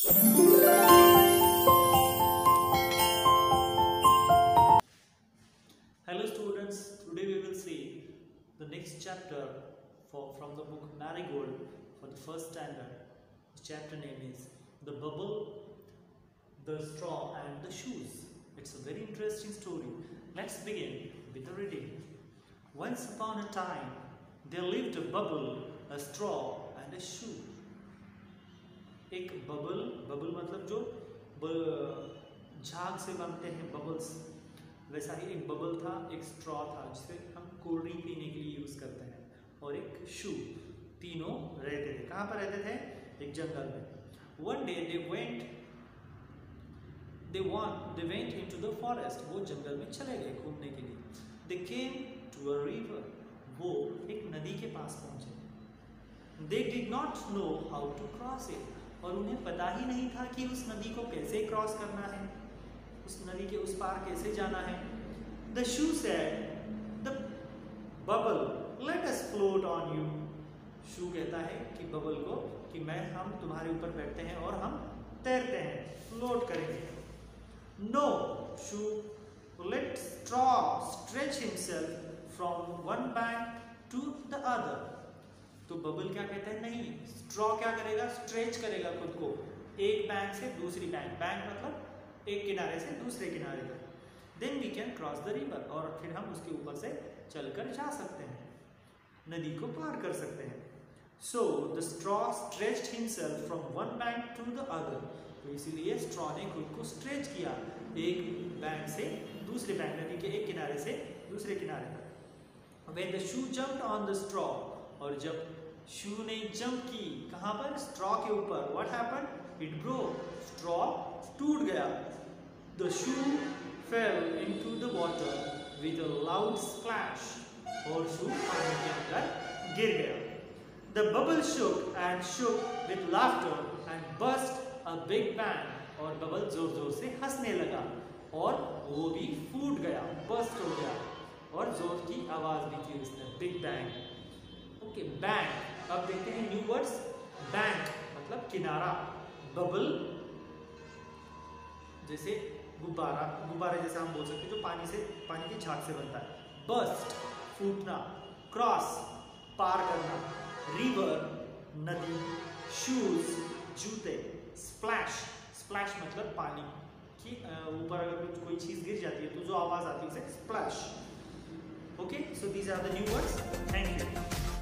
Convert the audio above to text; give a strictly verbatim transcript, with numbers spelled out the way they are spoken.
Hello students, today we will see the next chapter for, from the book Marigold for the first standard. The chapter name is The Bubble, the Straw and the Shoes. It's a very interesting story. Let's begin with the reading. Once upon a time, there lived a bubble, a straw and a shoe. एक bubble bubble मतलब जो झाग से बनते हैं bubbles, वैसा ही एक bubble था, एक स्ट्रॉ था जिसे हम कोल्ड ड्रिंक पीने के लिए यूज करते हैं, और एक शू। तीनों रहते थे। कहाँ पर रहते थे? एक जंगल में। One day they went they want they went into the forest. वो जंगल में चले गए घूमने के लिए। They came to a river. वो एक नदी के पास पहुंचे। They did not know how to cross it. और उन्हें पता ही नहीं था कि उस नदी को कैसे क्रॉस करना है, उस नदी के उस पार कैसे जाना है। The shoe said, the bubble, let us float on you. शू कहता है कि बबल को कि मैं हम तुम्हारे ऊपर बैठते हैं और हम तैरते हैं, फ्लोट करेंगे। No, shoe let straw stretch himself from one bank to the other. तो बबल क्या कहता है? नहीं, स्ट्रॉ क्या करेगा? स्ट्रेच करेगा खुद को एक बैंक से दूसरी बैंक, बैंक मतलब एक किनारे से दूसरे किनारे तक। Then we can cross the river, और फिर हम उसके ऊपर से चलकर जा सकते हैं, नदी को पार कर सकते हैं। So the straw stretched himself from one bank to the other. तो इसीलिए स्ट्रॉ ने खुद को स्ट्रेच किया एक बैंक से दूसरे बैंक, नदी के एक किनारे से दूसरे किनारे तक। When the shoe jumped on the straw, और जब शू ने जंप की कहां पर? स्ट्रॉ के ऊपर। What happened? It broke. Straw टूट गया। The shoe fell into the water with a loud splash. और शू पानी के अंदर गिर गया। The bubble shook and shook with laughter and burst a big bang. और बबल जोर जोर से हंसने लगा और वो भी फूट गया, बस्ट हो गया, और जोर की आवाज भी की उसने, बिग बैंग। Okay, bank. अब देखते हैं न्यू वर्ड्स। बैंक मतलब किनारा, बबल जैसे गुब्बारा, गुब्बारे जैसा हम बोल सकते हैं जो पानी से पानी की झाग से बनता है। बस्ट फूटना, क्रॉस पार करना, रिवर नदी, शूज जूते, स्प्लैश स्प्लैश मतलब पानी की ऊपर अगर कुछ कोई चीज गिर जाती है तो जो आवाज आती है उसे splash. Okay, so these are the new words. Thank you.